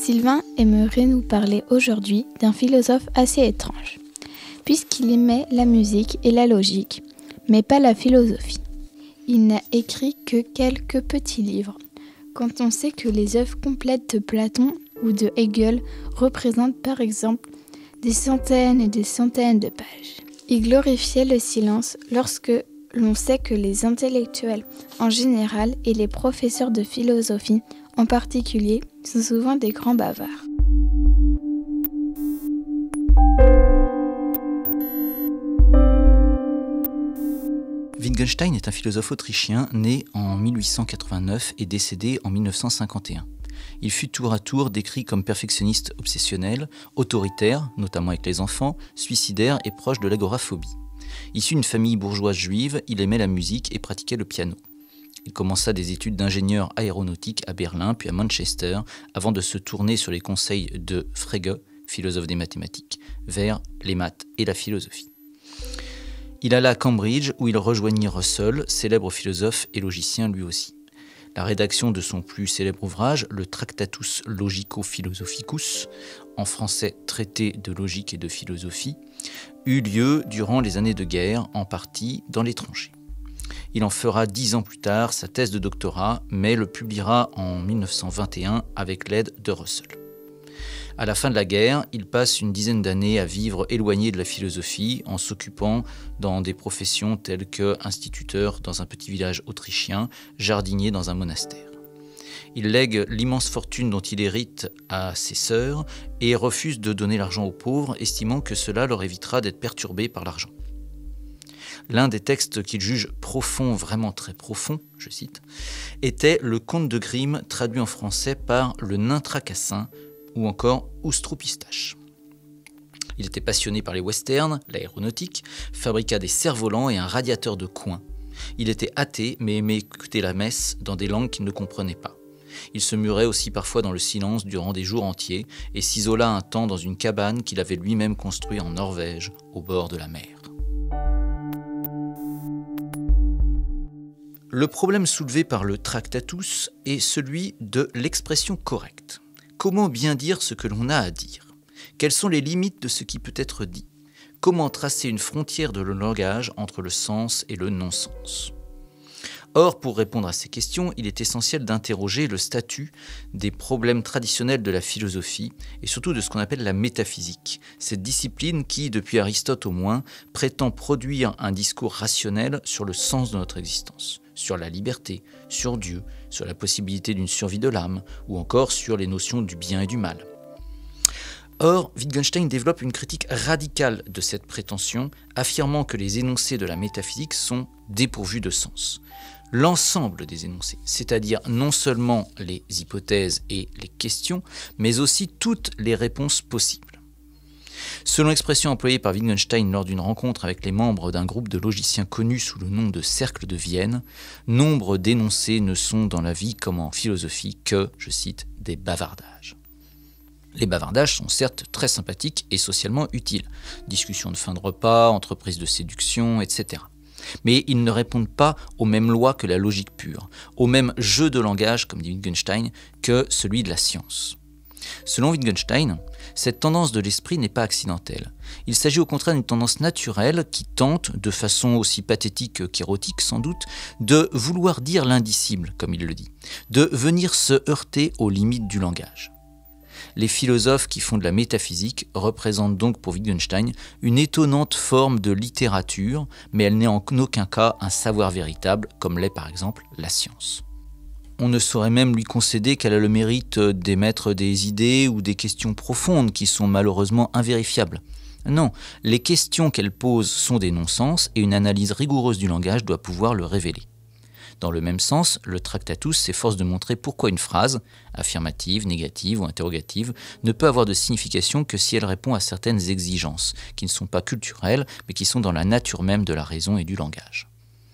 Sylvain aimerait nous parler aujourd'hui d'un philosophe assez étrange, puisqu'il aimait la musique et la logique, mais pas la philosophie. Il n'a écrit que quelques petits livres, quand on sait que les œuvres complètes de Platon ou de Hegel représentent par exemple des centaines et des centaines de pages. Il glorifiait le silence lorsque l'on sait que les intellectuels en général et les professeurs de philosophie en particulier sont souvent des grands bavards. Wittgenstein est un philosophe autrichien né en 1889 et décédé en 1951. Il fut tour à tour décrit comme perfectionniste obsessionnel, autoritaire, notamment avec les enfants, suicidaire et proche de l'agoraphobie. Issu d'une famille bourgeoise juive, il aimait la musique et pratiquait le piano. Il commença des études d'ingénieur aéronautique à Berlin puis à Manchester avant de se tourner sur les conseils de Frege, philosophe des mathématiques, vers les maths et la philosophie. Il alla à Cambridge où il rejoignit Russell, célèbre philosophe et logicien lui aussi. La rédaction de son plus célèbre ouvrage, le Tractatus Logico-Philosophicus, en français traité de logique et de philosophie, eut lieu durant les années de guerre, en partie dans les tranchées. Il en fera 10 ans plus tard sa thèse de doctorat, mais le publiera en 1921 avec l'aide de Russell. À la fin de la guerre, il passe une dizaine d'années à vivre éloigné de la philosophie en s'occupant dans des professions telles que instituteur dans un petit village autrichien, jardinier dans un monastère. Il lègue l'immense fortune dont il hérite à ses sœurs et refuse de donner l'argent aux pauvres, estimant que cela leur évitera d'être perturbés par l'argent. L'un des textes qu'il juge profond, vraiment très profond, je cite, était le Conte de Grimm traduit en français par le Nain Tracassin ou encore Oustroupistache. Il était passionné par les westerns, l'aéronautique, fabriqua des cerfs-volants et un radiateur de coin. Il était athée mais aimait écouter la messe dans des langues qu'il ne comprenait pas. Il se murait aussi parfois dans le silence durant des jours entiers et s'isola un temps dans une cabane qu'il avait lui-même construite en Norvège, au bord de la mer. Le problème soulevé par le Tractatus est celui de l'expression correcte. Comment bien dire ce que l'on a à dire? Quelles sont les limites de ce qui peut être dit? Comment tracer une frontière de le langage entre le sens et le non-sens? Or, pour répondre à ces questions, il est essentiel d'interroger le statut des problèmes traditionnels de la philosophie et surtout de ce qu'on appelle la métaphysique, cette discipline qui, depuis Aristote au moins, prétend produire un discours rationnel sur le sens de notre existence, sur la liberté, sur Dieu, sur la possibilité d'une survie de l'âme ou encore sur les notions du bien et du mal. Or, Wittgenstein développe une critique radicale de cette prétention, affirmant que les énoncés de la métaphysique sont dépourvus de sens. L'ensemble des énoncés, c'est-à-dire non seulement les hypothèses et les questions, mais aussi toutes les réponses possibles. Selon l'expression employée par Wittgenstein lors d'une rencontre avec les membres d'un groupe de logiciens connus sous le nom de Cercle de Vienne, nombre d'énoncés ne sont dans la vie comme en philosophie que, je cite, des bavardages. Les bavardages sont certes très sympathiques et socialement utiles, discussions de fin de repas, entreprises de séduction, etc. Mais ils ne répondent pas aux mêmes lois que la logique pure, au même jeu de langage, comme dit Wittgenstein, que celui de la science. Selon Wittgenstein, cette tendance de l'esprit n'est pas accidentelle. Il s'agit au contraire d'une tendance naturelle qui tente, de façon aussi pathétique qu'érotique sans doute, de vouloir dire l'indicible, comme il le dit, de venir se heurter aux limites du langage. Les philosophes qui font de la métaphysique représentent donc pour Wittgenstein une étonnante forme de littérature, mais elle n'est en aucun cas un savoir véritable, comme l'est par exemple la science. On ne saurait même lui concéder qu'elle a le mérite d'émettre des idées ou des questions profondes qui sont malheureusement invérifiables. Non, les questions qu'elle pose sont des non-sens et une analyse rigoureuse du langage doit pouvoir le révéler. Dans le même sens, le Tractatus s'efforce de montrer pourquoi une phrase, affirmative, négative ou interrogative, ne peut avoir de signification que si elle répond à certaines exigences, qui ne sont pas culturelles, mais qui sont dans la nature même de la raison et du langage.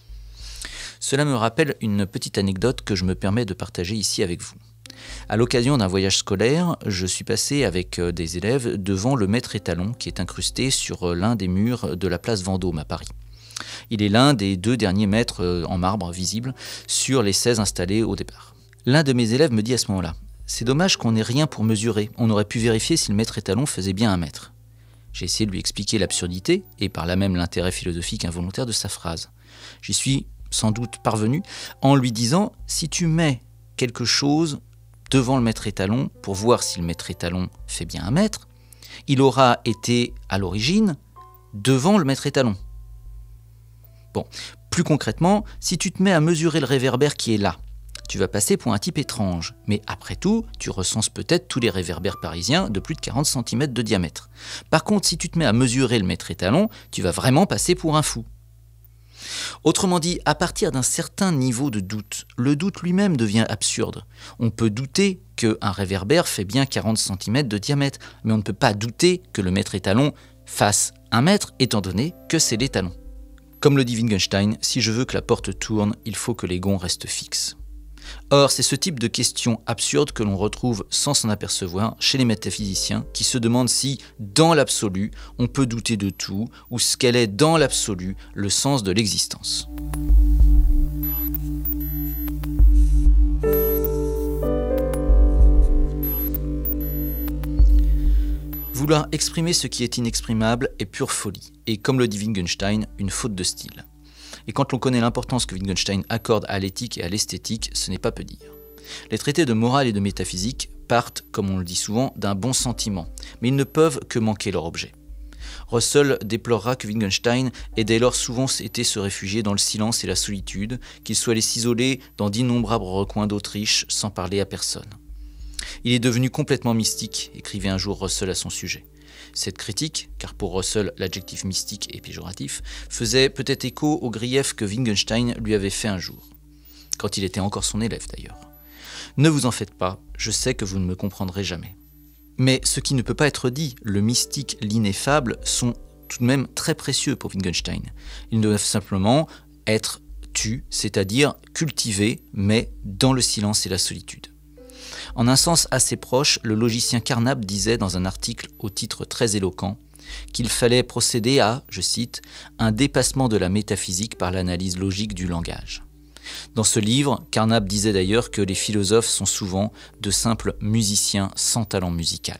Cela me rappelle une petite anecdote que je me permets de partager ici avec vous. À l'occasion d'un voyage scolaire, je suis passé avec des élèves devant le maître étalon qui est incrusté sur l'un des murs de la place Vendôme à Paris. Il est l'un des 2 derniers mètres en marbre visibles sur les 16 installés au départ. L'un de mes élèves me dit à ce moment-là c'est dommage qu'on n'ait rien pour mesurer. On aurait pu vérifier si le mètre étalon faisait bien 1 mètre. » J'ai essayé de lui expliquer l'absurdité et par là même l'intérêt philosophique involontaire de sa phrase. J'y suis sans doute parvenu en lui disant « Si tu mets quelque chose devant le mètre étalon pour voir si le mètre étalon fait bien 1 mètre, il aura été à l'origine devant le mètre étalon. » Bon, plus concrètement, si tu te mets à mesurer le réverbère qui est là, tu vas passer pour un type étrange. Mais après tout, tu recenses peut-être tous les réverbères parisiens de plus de 40 cm de diamètre. Par contre, si tu te mets à mesurer le mètre étalon, tu vas vraiment passer pour un fou. Autrement dit, à partir d'un certain niveau de doute, le doute lui-même devient absurde. On peut douter qu'un réverbère fait bien 40 cm de diamètre, mais on ne peut pas douter que le mètre étalon fasse 1 mètre, étant donné que c'est l'étalon. Comme le dit Wittgenstein, si je veux que la porte tourne, il faut que les gonds restent fixes. Or, c'est ce type de questions absurdes que l'on retrouve sans s'en apercevoir chez les métaphysiciens qui se demandent si, dans l'absolu, on peut douter de tout ou ce qu'elle est dans l'absolu le sens de l'existence. Vouloir exprimer ce qui est inexprimable est pure folie, et comme le dit Wittgenstein, une faute de style. Et quand on connaît l'importance que Wittgenstein accorde à l'éthique et à l'esthétique, ce n'est pas peu dire. Les traités de morale et de métaphysique partent, comme on le dit souvent, d'un bon sentiment, mais ils ne peuvent que manquer leur objet. Russell déplorera que Wittgenstein ait dès lors souvent été se réfugier dans le silence et la solitude, qu'il soit allé s'isoler dans d'innombrables recoins d'Autriche sans parler à personne. Il est devenu complètement mystique, écrivait un jour Russell à son sujet. Cette critique, car pour Russell l'adjectif mystique est péjoratif, faisait peut-être écho au grief que Wittgenstein lui avait fait un jour, quand il était encore son élève d'ailleurs. Ne vous en faites pas, je sais que vous ne me comprendrez jamais. Mais ce qui ne peut pas être dit, le mystique, l'ineffable, sont tout de même très précieux pour Wittgenstein. Ils doivent simplement être tus, c'est-à-dire cultivés, mais dans le silence et la solitude. En un sens assez proche, le logicien Carnap disait dans un article au titre très éloquent qu'il fallait procéder à, je cite, « un dépassement de la métaphysique par l'analyse logique du langage ». Dans ce livre, Carnap disait d'ailleurs que les philosophes sont souvent de simples musiciens sans talent musical.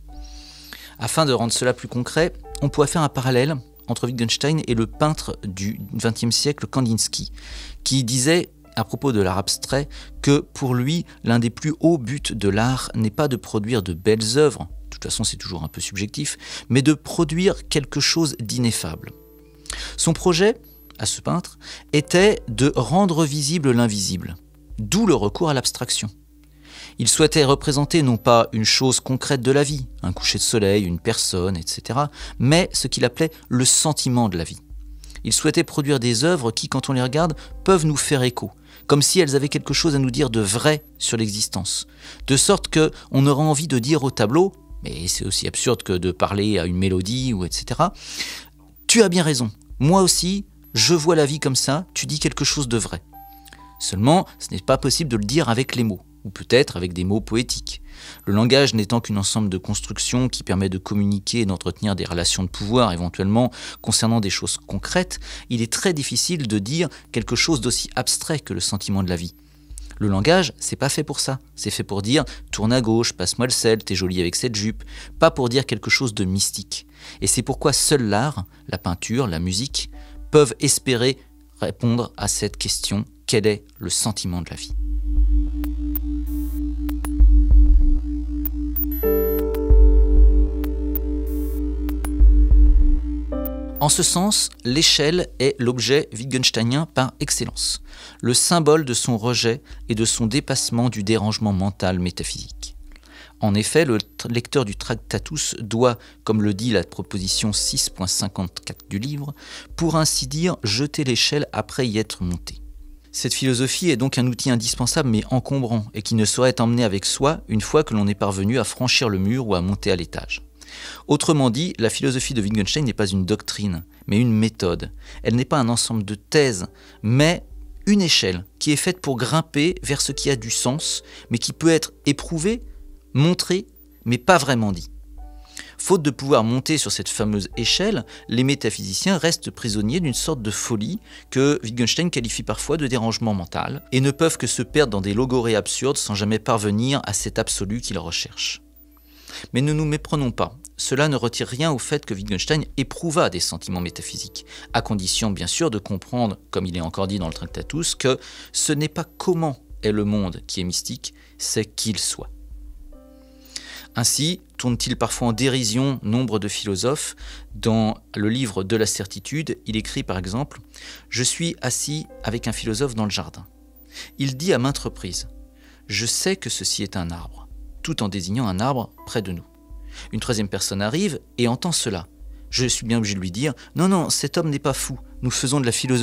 Afin de rendre cela plus concret, on pourrait faire un parallèle entre Wittgenstein et le peintre du XXe siècle Kandinsky, qui disait à propos de l'art abstrait que pour lui, l'un des plus hauts buts de l'art n'est pas de produire de belles œuvres, de toute façon c'est toujours un peu subjectif, mais de produire quelque chose d'ineffable. Son projet, à ce peintre, était de rendre visible l'invisible, d'où le recours à l'abstraction. Il souhaitait représenter non pas une chose concrète de la vie, un coucher de soleil, une personne, etc., mais ce qu'il appelait le sentiment de la vie. Il souhaitait produire des œuvres qui, quand on les regarde, peuvent nous faire écho, comme si elles avaient quelque chose à nous dire de vrai sur l'existence. De sorte qu'on aura envie de dire au tableau, mais c'est aussi absurde que de parler à une mélodie, ou etc. « Tu as bien raison, moi aussi, je vois la vie comme ça, tu dis quelque chose de vrai. » Seulement, ce n'est pas possible de le dire avec les mots, ou peut-être avec des mots poétiques. Le langage n'étant qu'un ensemble de constructions qui permet de communiquer et d'entretenir des relations de pouvoir éventuellement concernant des choses concrètes, il est très difficile de dire quelque chose d'aussi abstrait que le sentiment de la vie. Le langage, c'est pas fait pour ça. C'est fait pour dire « tourne à gauche, passe-moi le sel, t'es jolie avec cette jupe », pas pour dire quelque chose de mystique. Et c'est pourquoi seul l'art, la peinture, la musique, peuvent espérer répondre à cette question « quel est le sentiment de la vie ?» En ce sens, l'échelle est l'objet wittgensteinien par excellence, le symbole de son rejet et de son dépassement du dérangement mental métaphysique. En effet, le lecteur du Tractatus doit, comme le dit la proposition 6.54 du livre, pour ainsi dire jeter l'échelle après y être monté. Cette philosophie est donc un outil indispensable mais encombrant et qui ne saurait être emmené avec soi une fois que l'on est parvenu à franchir le mur ou à monter à l'étage. Autrement dit, la philosophie de Wittgenstein n'est pas une doctrine, mais une méthode. Elle n'est pas un ensemble de thèses, mais une échelle qui est faite pour grimper vers ce qui a du sens, mais qui peut être éprouvé, montré, mais pas vraiment dit. Faute de pouvoir monter sur cette fameuse échelle, les métaphysiciens restent prisonniers d'une sorte de folie que Wittgenstein qualifie parfois de dérangement mental et ne peuvent que se perdre dans des logorées absurdes sans jamais parvenir à cet absolu qu'ils recherchent. Mais ne nous méprenons pas, cela ne retire rien au fait que Wittgenstein éprouva des sentiments métaphysiques, à condition bien sûr de comprendre, comme il est encore dit dans le Tractatus, que ce n'est pas comment est le monde qui est mystique, c'est qu'il soit. Ainsi, tourne-t-il parfois en dérision nombre de philosophes. Dans le livre De la certitude, il écrit par exemple « Je suis assis avec un philosophe dans le jardin. Il dit à maintes reprises « Je sais que ceci est un arbre », tout en désignant un arbre près de nous. Une troisième personne arrive et entend cela. Je suis bien obligé de lui dire « Non, non, cet homme n'est pas fou, nous faisons de la philosophie ».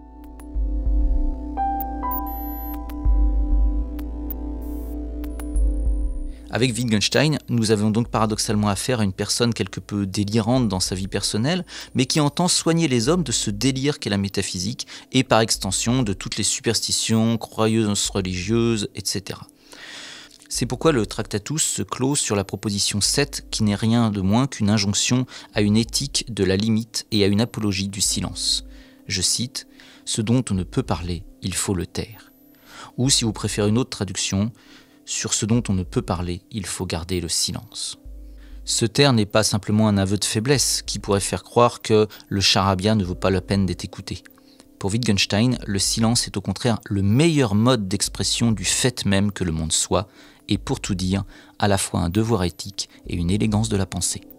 Avec Wittgenstein, nous avons donc paradoxalement affaire à une personne quelque peu délirante dans sa vie personnelle, mais qui entend soigner les hommes de ce délire qu'est la métaphysique, et par extension de toutes les superstitions, croyances religieuses, etc. C'est pourquoi le Tractatus se clôt sur la proposition 7, qui n'est rien de moins qu'une injonction à une éthique de la limite et à une apologie du silence. Je cite « Ce dont on ne peut parler, il faut le taire ». Ou, si vous préférez une autre traduction, sur ce dont on ne peut parler, il faut garder le silence. Ce taire n'est pas simplement un aveu de faiblesse qui pourrait faire croire que le charabia ne vaut pas la peine d'être écouté. Pour Wittgenstein, le silence est au contraire le meilleur mode d'expression du fait même que le monde soit, et pour tout dire, à la fois un devoir éthique et une élégance de la pensée.